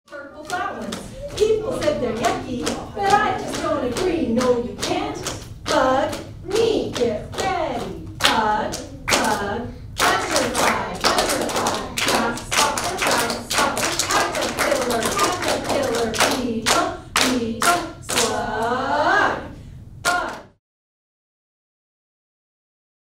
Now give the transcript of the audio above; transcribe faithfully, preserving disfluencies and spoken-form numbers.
Purple flowers. People said they're yucky, but I just don't agree. No, you